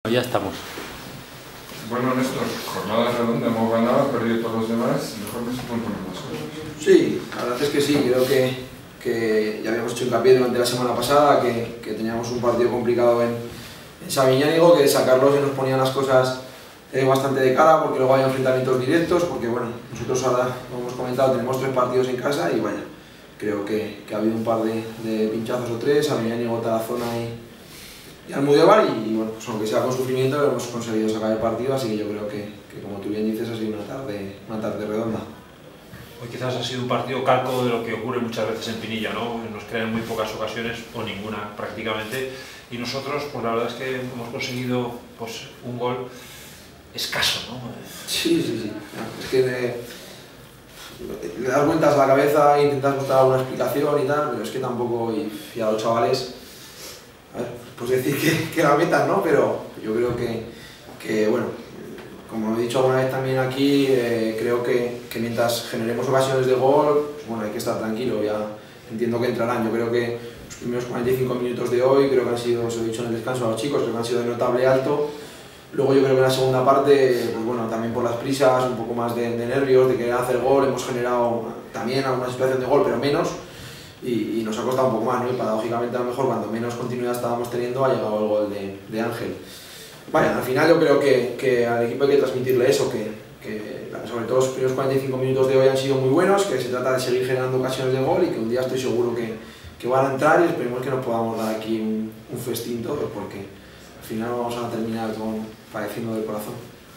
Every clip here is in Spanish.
Ya estamos. Bueno, Néstor, jornada redonda, hemos ganado, perdido todos los demás, mejor no se pueden poner las cosas. Sí, la verdad es que sí, creo que ya habíamos hecho hincapié durante la semana pasada que teníamos un partido complicado en Sabiñánigo, que de sacarlo se nos ponían las cosas bastante de cara, porque luego hay enfrentamientos directos, porque bueno, nosotros ahora, como hemos comentado, tenemos 3 partidos en casa y vaya, creo que ha habido un par de pinchazos o 3, Sabiñánigo, Tarazona y Almudévar, y bueno, pues aunque sea con sufrimiento hemos conseguido sacar el partido, así que yo creo que como tú bien dices ha sido una tarde redonda. Hoy quizás ha sido un partido calco de lo que ocurre muchas veces en Pinilla, ¿no? Nos crean muy pocas ocasiones, o ninguna prácticamente, y nosotros, pues la verdad es que hemos conseguido pues, un gol escaso, ¿no? Sí. Es que le das vueltas a la cabeza e intentas buscar alguna explicación y tal, pero es que tampoco, y a los chavales, a ver, pues decir que la metan, ¿no? Pero yo creo que bueno, como he dicho alguna vez también aquí, creo que mientras generemos ocasiones de gol, pues bueno, hay que estar tranquilo, ya entiendo que entrarán. Yo creo que los primeros 45 minutos de hoy, creo que han sido, os he dicho en el descanso a los chicos, creo que han sido de notable alto. Luego yo creo que en la segunda parte, pues bueno, también por las prisas, un poco más de nervios, de querer hacer gol, hemos generado también alguna situación de gol, pero menos, y nos ha costado un poco más, ¿no? Y paradójicamente a lo mejor cuando menos continuidad estábamos teniendo ha llegado el gol de Ángel. Vaya, al final yo creo que al equipo hay que transmitirle eso, que sobre todo los primeros 45 minutos de hoy han sido muy buenos, que se trata de seguir generando ocasiones de gol y que un día estoy seguro que van a entrar, y esperemos que nos podamos dar aquí un festín todos, porque al final vamos a terminar padeciendo del corazón.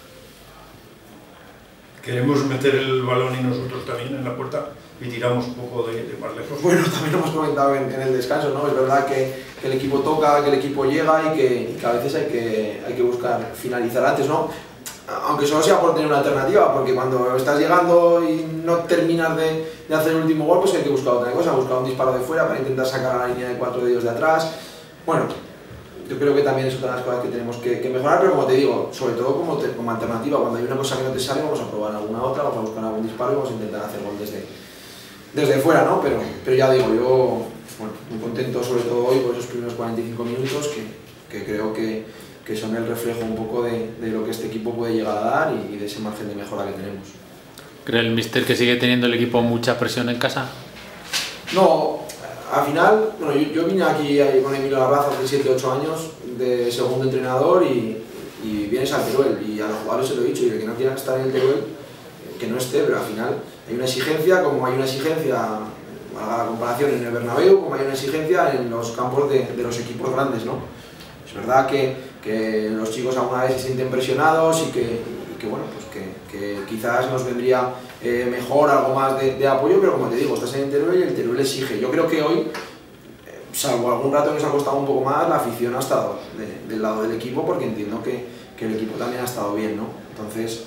Queremos meter el balón y nosotros también en la puerta y tiramos un poco de más lejos. Bueno, también lo hemos comentado en el descanso, ¿no? Es verdad que el equipo toca, que el equipo llega y que a veces hay que buscar finalizar antes, ¿no? Aunque solo sea por tener una alternativa, porque cuando estás llegando y no terminas de hacer el último gol, pues hay que buscar otra cosa, buscar un disparo de fuera para intentar sacar a la línea de 4 dedos de atrás. Bueno, yo creo que también es otra de las cosas que tenemos que mejorar, pero como te digo, sobre todo como alternativa, cuando hay una cosa que no te sale, vamos a probar alguna otra, vamos a buscar algún disparo y vamos a intentar hacer gol desde fuera, ¿no? Pero ya digo, yo bueno, muy contento sobre todo hoy por esos primeros 45 minutos que creo que son el reflejo un poco de lo que este equipo puede llegar a dar y de ese margen de mejora que tenemos. ¿Cree el míster que sigue teniendo el equipo mucha presión en casa? No, al final, bueno, yo vine aquí con Emilio Larraza hace 7-8 años de segundo entrenador y vienes al Teruel, y a los jugadores se lo he dicho, y el que no quiera estar en el Teruel, que no esté, pero al final hay una exigencia, como hay una exigencia, valga la comparación, en el Bernabéu, como hay una exigencia en los campos de los equipos grandes, ¿no? Es verdad que los chicos alguna vez se sienten presionados y que bueno, pues que quizás nos vendría mejor algo más de apoyo, pero como te digo, estás en el Teruel y el Teruel exige. Yo creo que hoy, salvo algún rato que nos ha costado un poco más, la afición ha estado del lado del equipo, porque entiendo que el equipo también ha estado bien, ¿no? Entonces,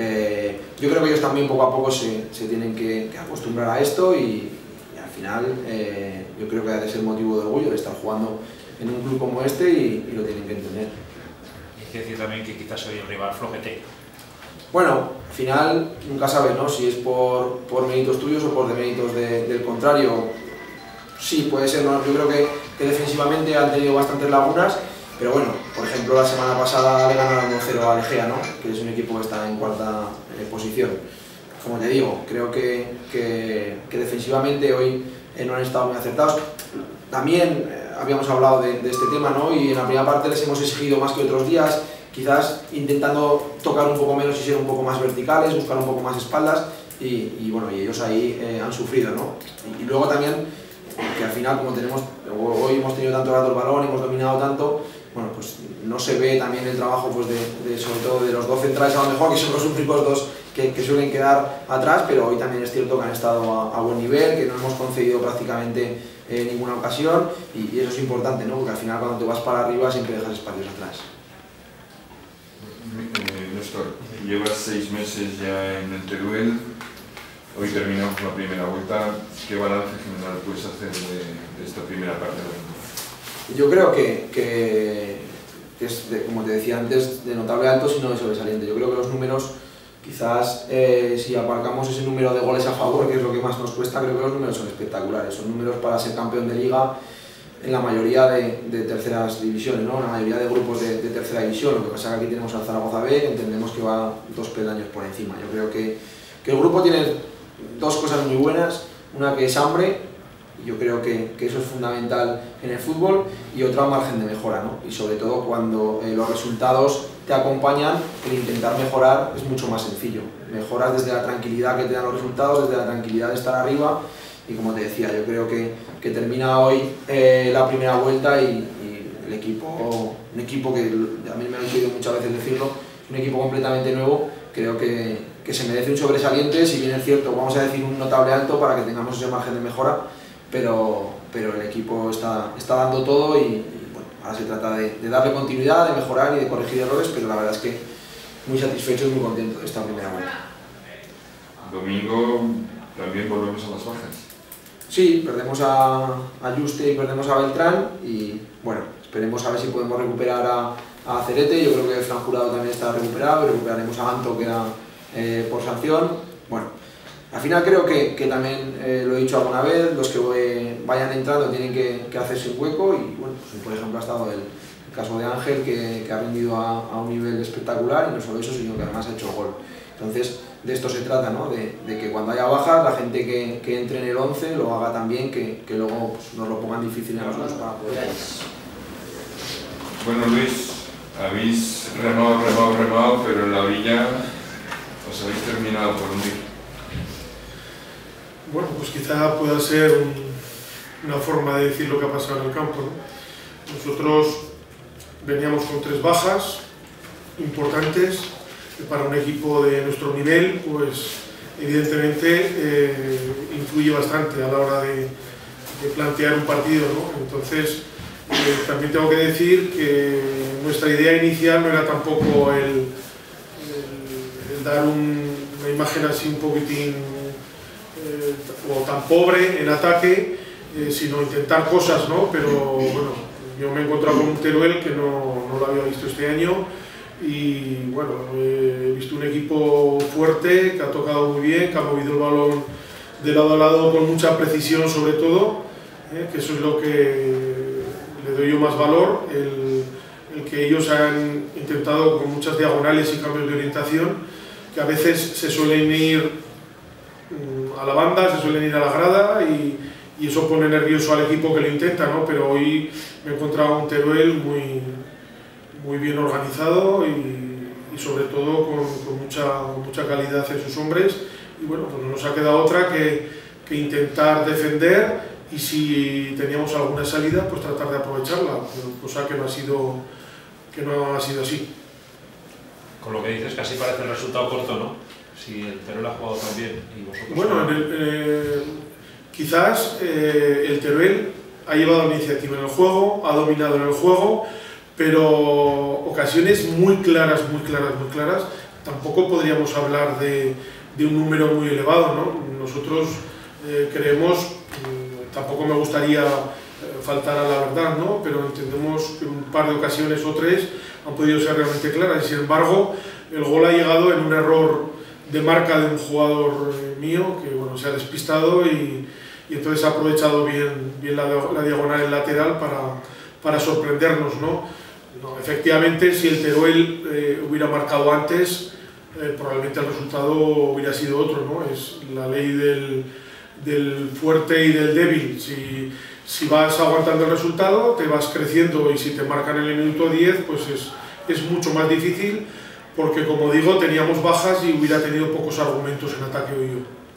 yo creo que ellos también poco a poco se tienen que acostumbrar a esto y al final yo creo que ha de ser motivo de orgullo de estar jugando en un club como este y lo tienen que entender. Hay que decir también que quizás hoy el rival flojete. Bueno, al final nunca sabes, ¿no? Si es por méritos tuyos o por deméritos del contrario. Sí, puede ser, ¿no? Yo creo que defensivamente han tenido bastantes lagunas, pero bueno, por ejemplo la semana pasada le ganaron 1-0 a Egea, ¿no? Que es un equipo que está en cuarta posición. Como te digo, creo que defensivamente hoy no han estado muy acertados. También habíamos hablado de este tema, ¿no? Y en la primera parte les hemos exigido más que otros días, quizás intentando tocar un poco menos y ser un poco más verticales, buscar un poco más espaldas, y bueno, y ellos ahí han sufrido, ¿no? Y luego también, que al final, como hoy hemos tenido tanto rato el balón, hemos dominado tanto, bueno, pues no se ve también el trabajo, pues sobre todo de los dos centrales a lo mejor, que son los únicos dos que suelen quedar atrás, pero hoy también es cierto que han estado a buen nivel, que no hemos concedido prácticamente ninguna ocasión, y eso es importante, ¿no? Porque al final cuando te vas para arriba siempre dejas espacios atrás. Néstor, llevas 6 meses ya en el Teruel, hoy terminamos la primera vuelta. ¿Qué balance general puedes hacer de esta primera parte de la temporada? Yo creo que es, como te decía antes, de notable alto, sino de sobresaliente. Yo creo que los números, quizás si aparcamos ese número de goles a favor, que es lo que más nos cuesta, creo que los números son espectaculares. Son números para ser campeón de liga en la mayoría de terceras divisiones, ¿no? En la mayoría de grupos de tercera división. Lo que pasa es que aquí tenemos al Zaragoza B, que entendemos que va 2 peldaños por encima. Yo creo que el grupo tiene 2 cosas muy buenas, una que es hambre, y yo creo que eso es fundamental en el fútbol, y otra margen de mejora, ¿no? Y sobre todo cuando los resultados te acompañan, el intentar mejorar es mucho más sencillo. Mejoras desde la tranquilidad que te dan los resultados, desde la tranquilidad de estar arriba, y como te decía, yo creo que termina hoy la primera vuelta y el equipo, un equipo que a mí me han oído muchas veces decirlo, es un equipo completamente nuevo, creo que se merece un sobresaliente, si bien es cierto, vamos a decir un notable alto para que tengamos ese margen de mejora, pero el equipo está dando todo y bueno, ahora se trata de darle continuidad, de mejorar y de corregir errores, pero la verdad es que muy satisfecho y muy contento de esta primera vuelta. Domingo también volvemos a las bajas. Sí, perdemos a Juste y perdemos a Beltrán y bueno, esperemos a ver si podemos recuperar a Cerete. Yo creo que Fran Jurado también está recuperado y recuperaremos a Anto, que era por sanción. Bueno, al final creo que también lo he dicho alguna vez, los que vayan entrando tienen que hacerse un hueco y bueno, pues, por ejemplo ha estado el caso de Ángel que ha rendido a un nivel espectacular y no solo eso, sino que además ha hecho gol. Entonces, de esto se trata, ¿no? De que cuando haya bajas, la gente que entre en el 11 lo haga también, que luego pues, nos lo pongan difícil a nosotros para poder. Bueno, Luis, habéis remado, pero en la orilla os habéis terminado por hundir. Bueno, pues quizá pueda ser una forma de decir lo que ha pasado en el campo, ¿no? Nosotros veníamos con 3 bajas importantes. Para un equipo de nuestro nivel, pues evidentemente influye bastante a la hora de plantear un partido, ¿no? Entonces, también tengo que decir que nuestra idea inicial no era tampoco el dar una imagen así un poquitín o tan pobre en ataque, sino intentar cosas, ¿no? Pero bueno, yo me he encontrado con un Teruel que no lo había visto este año. Y bueno, he visto un equipo fuerte, que ha tocado muy bien, que ha movido el balón de lado a lado con mucha precisión sobre todo, que eso es lo que le doy yo más valor, el que ellos han intentado con muchas diagonales y cambios de orientación, que a veces se suelen ir a la banda, se suelen ir a la grada y eso pone nervioso al equipo que lo intenta, ¿no? Pero hoy me he encontrado un Teruel muy bien organizado y sobre todo con mucha calidad en sus hombres y bueno, pues no nos ha quedado otra que intentar defender y si teníamos alguna salida pues tratar de aprovecharla, cosa que no ha sido así. Con lo que dices casi parece el resultado corto, ¿no? Si el Teruel ha jugado tan bien y vosotros... Bueno, quizás el Teruel ha llevado la iniciativa en el juego, ha dominado en el juego, pero ocasiones muy claras, tampoco podríamos hablar de un número muy elevado, ¿no? Nosotros creemos, tampoco me gustaría faltar a la verdad, ¿no? Pero entendemos que un par de ocasiones o 3 han podido ser realmente claras y sin embargo el gol ha llegado en un error de marca de un jugador mío que bueno, se ha despistado y entonces ha aprovechado bien la diagonal lateral para sorprendernos, ¿no? No, efectivamente, si el Teruel hubiera marcado antes, probablemente el resultado hubiera sido otro, ¿no? Es la ley del fuerte y del débil. Si vas aguantando el resultado, te vas creciendo y si te marcan en el minuto 10, pues es mucho más difícil porque, como digo, teníamos bajas y hubiera tenido pocos argumentos en ataque hoy yo.